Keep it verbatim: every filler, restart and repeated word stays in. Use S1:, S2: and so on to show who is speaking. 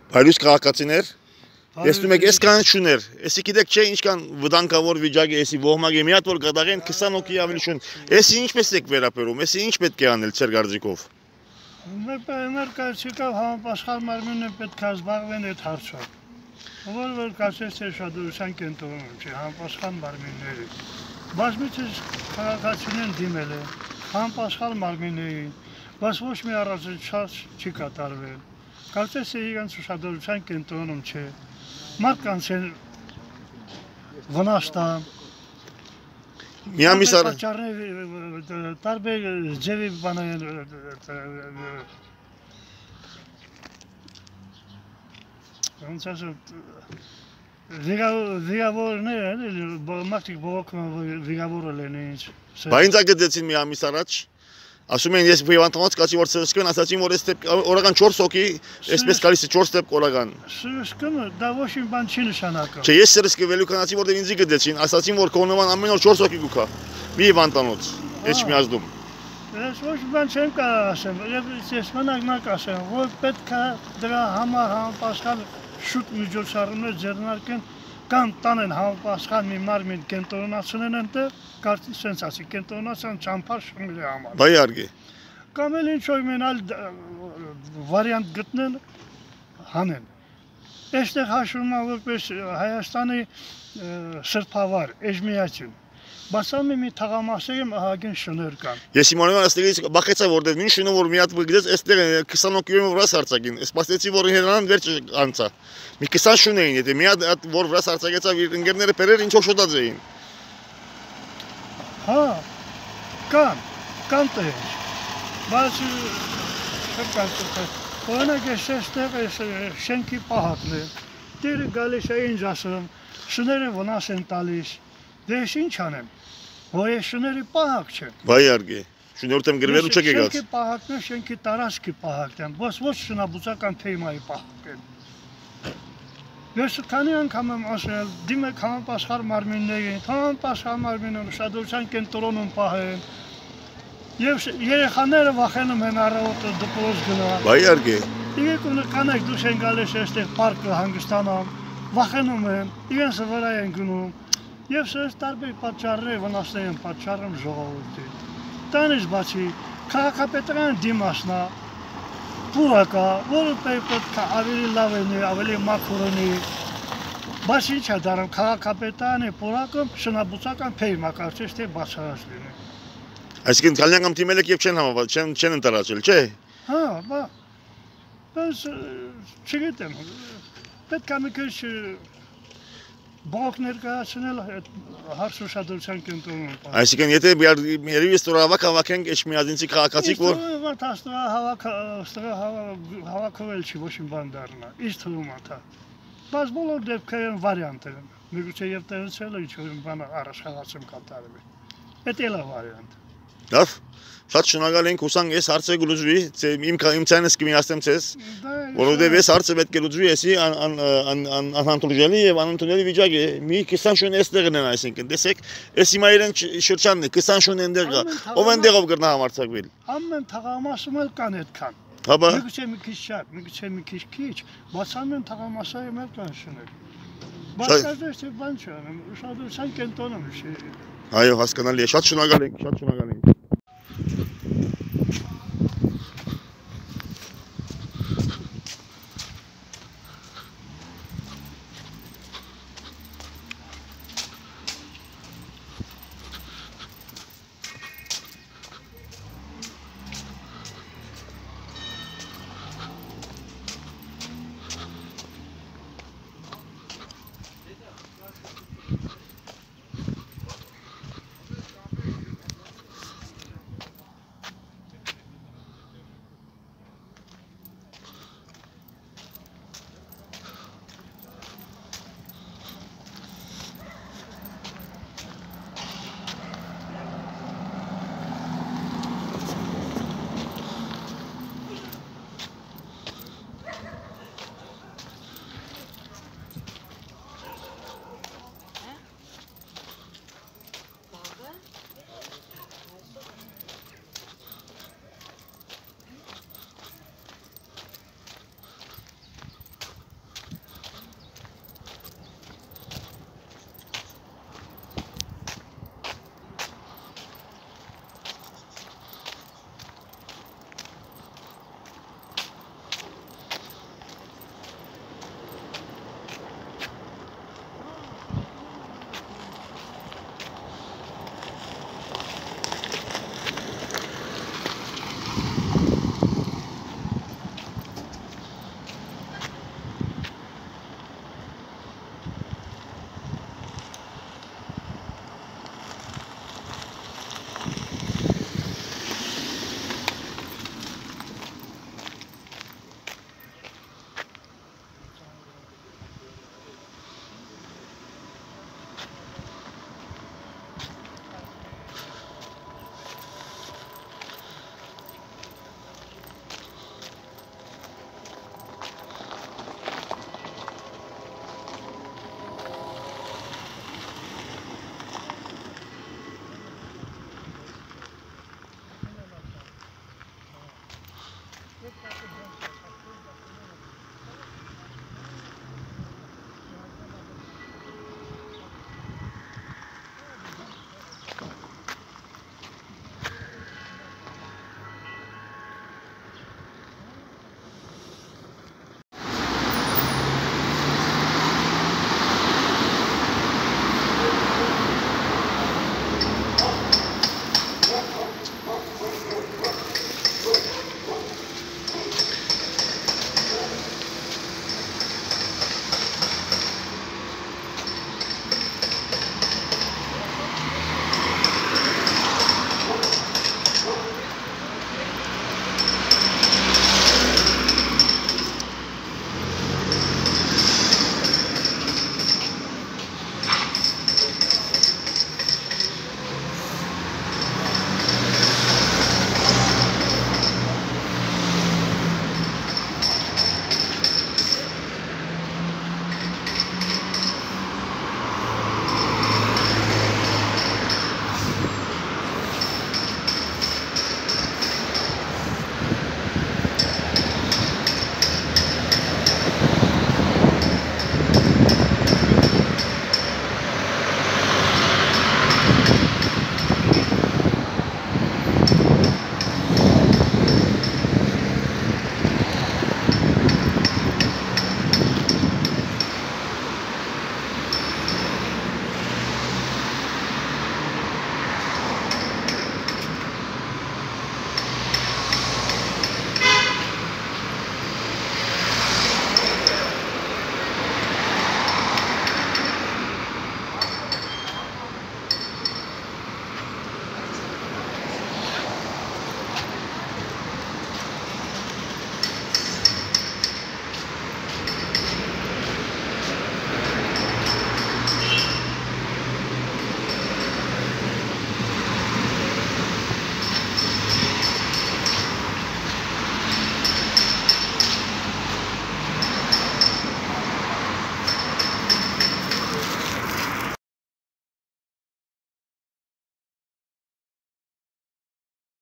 S1: Բարյուս քաղաքացիներ, ես դու մեկ էս կան շուներ, էսի գիտեք չէ ինչքան վտանգավոր վիճակ է, էսի ոհմակ է, մի հատ որ կդաղեն քսան հոգի ավելի շուն, էսի ինչպես եք վերապերում, էսի ինչ պետք է անել ձեր կարծիքով։
S2: Մեր կարծիքով համապատասխան մարմինը պետք է զբաղվեն այդ հարցով, որ որ կասես թե շահդարության կենտրոնում չէ, համապատասխան մարմինների, բազմիցս քաղաքացիներն դիմել է, համապատասխան մարմիններին, բայց ոչ մի առանձնացած չի կատարվել, կարծես թե իրենց շահդարության կենտրոնում չէ, մարդկանց են վնաստան,
S1: Մի ամիս արա
S2: տարբեր ձևի բաներ ոնց ասեմ վիրավորներ մարդիկ բողոքում վիրավորել են ինձ
S1: Բա ինձ ագծեցին մի ամիս առաջ ասում են ես հիվանդանոց կացի որ սրսկեն ասացին որ էս օրական չորս հոգի այսպես գալիս է չորս դեպք օրական
S2: Սրսկումը դա ոչ մի բան չի նշանակում
S1: Չէ ես սրսկվելու կանացի որտեղ ինձ գծեցին ասացին որ կողնման ամեն օր չորս հոգի գուքա մի հիվանդանոց էս մի ազդում
S2: Ես ոչ բան չեմ կարող ասեմ ես մնակ ասեմ որ պետք է դրա համար համապատասխան շուտ միջոցառումներ ձեռնարկեն կամ տանեն համապատասխան մի մարմին կենտրոնացնեն այնտեղ կարծես sense ասի կենտրոնացան ճամփար շնորհի համար
S1: Բայ արգի
S2: կամ էլ ինչ որ մենալ վարիանտ գտնեն հանեն այստեղ հաշվում է որպես Հայաստանի սրբավար էջմիածին Բասամի մի թաղամասերում ահագին շներ կան
S1: Ես իմանում եմ այստեղից բախեցա որտեղ նույն շունը որ մի հատ գծեց այստեղ քսան հոգիով վրաս արցակին սպասեցի որ հերանան վերջ անցա մի քսան շուն էին եթե մի հատ որ վրաս արցակեցավ իր ընկերները բերեր ինչով շոտած էին
S2: Հա կան կան տեղ բայց շփկան օրինակ այստեղ շենքի պահակն է դերը գալիս է ինձ ասում շները վնաս են տալիս դե ինչ անեմ Որ ես շների պահակ չեմ։
S1: Բայ արգի, շուներտեմ գրվելու չեք եկած։
S2: Շենքի պահակն է, շենքի տարածքի պահակն է, ոչ ոչ շնաբուծական թեմայի պահակ են։ Ես քանի անգամ եմ ասել, դիմեք համապատասխան մարմիններին, համապատասխան մարմինները շահդարության կենտրոնում պահեն։ Եվ երեխաները վախենում են առավոտը դպրոց գնալ։
S1: Բայ արգի։
S2: Իրենք կանայք դուրս են գալիս այստեղ պարկը հանգստանալ, վախենում են, իրենց վրա են գնում։ Եվ սրս տարբեր պատճառներ վնասներ են պատճառում ժողովրդին։ Տանից բացի քաղաքապետարան դիմասնա պուրակա, որը պետք է ավելի լավ լինի, ավելի մաքուր Բայց ինչ է դառնում քաղաքապետարանի պուրակը շնաբուծական թեմա կարծես թե բացառած լինի։
S1: Այսինքն գալյան կամ դիմել եք եւ չեն համավել, չեն չեն ընտրացել, չէ։
S2: Հա, բա։ Բայց չգիտեմ։ Պետք է մի քիչ Բողոք ներկայացնել հարց ուշադրության կենտրոնում։
S1: Այսինքն եթե երևի ստորավակ հավաքենք էջմիածինցի քաղաքացիք որ
S2: հավաքվել չի ոչ մի բան դառնա։ Իսկ թվում է դա։ Բայց բոլոր դեպքերում վարիանտ են։ Միգուցե եւ տեղացել ինչ որ բան առաջխաղացում կատարվի։ Դա էլ է վարիանտ։
S1: Լավ։ Շատ շնորհակալ ենք հուսանք այս հարցը գլուծվի, իմ իմ ցանես կմիացնեմ ցես, որովհետև այս հարցը պետք է լուծվի, էսի անհանդուրժելի եւ անընդունելի վիճակ է։ Մի քսան շուն էստեղն են այսինքն, տեսեք, էս հիմա իրեն շրջանն է, քսան շուն էնդեղ կա, ով էնդեղով կրնա համարցակվել։
S2: Ամեն թաղամասում էլ կան այդքան։
S1: Հաբա։
S2: Միգուցե մի քիչ շատ, միգուցե մի քիչ քիչ, բայց ամեն թաղամասայում էլ կան շներ։ Բայց կարծես թե բան չանեմ, ուշադրության կենտրոնում չի։
S1: Այո, հասկանալի է, շատ շնորհակալ ենք, շատ շնորհակալ ենք։